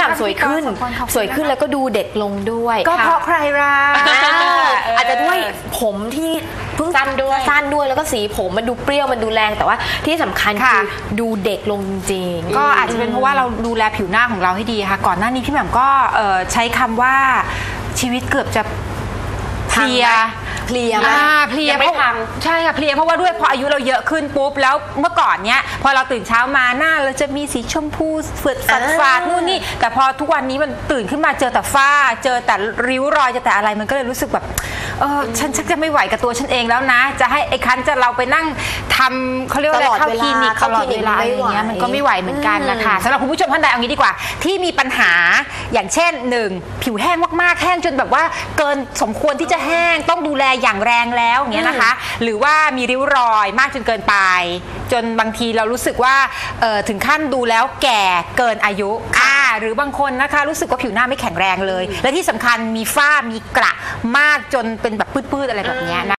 ม่ำสวยขึ้นแล้วก็ดูเด็กลงด้วยก็เพราะใครรักอาจจะด้วยผมที่เพิ่งสั้นด้วยแล้วก็สีผมมันดูเปรี้ยวมันดูแรงแต่ว่าที่สำคัญคือดูเด็กลงจริงก็อาจจะเป็นเพราะว่าเราดูแลผิวหน้าของเราให้ดีค่ะก่อนหน้านี้พี่แหม่มก็ใช้คำว่าชีวิตเกือบจะเพลียไม่พังใช่ค่ะเพลียเพราะว่าด้วยพออายุเราเยอะขึ้นปุ๊บแล้วเมื่อก่อนเนี้ยพอเราตื่นเช้ามาหน้าเราจะมีสีชมพูฝาดนู่นนี่แต่พอทุกวันนี้มันตื่นขึ้นมาเจอแต่ฝ้าเจอแต่ริ้วรอยเจอแต่อะไรมันก็เลยรู้สึกแบบฉันชักจะไม่ไหวกับตัวฉันเองแล้วนะจะให้ไอ้คันจะเราไปนั่งทำเขาเรียกว่าอะไรเข้าคลินิกตลอดเวลาอะไรอย่างเงี้ยมันก็ไม่ไหวเหมือนกันนะคะสำหรับคุณผู้ชมท่านใดเอางี้ดีกว่าที่มีปัญหาอย่างเช่น1ผิวแห้งมากๆแห้งจนแบบว่าเกินสมควรที่จะแห้งต้องดูแลอย่างแรงแล้วอย่างเงี้ยนะคะหรือว่ามีริ้วรอยมากจนเกินไปจนบางทีเรารู้สึกว่าถึงขั้นดูแล้วแก่เกินอายุหรือบางคนนะคะรู้สึกว่าผิวหน้าไม่แข็งแรงเลยและที่สำคัญมีฝ้ามีกระมากจนเป็นแบบปื้ดๆอะไรแบบนี้นะ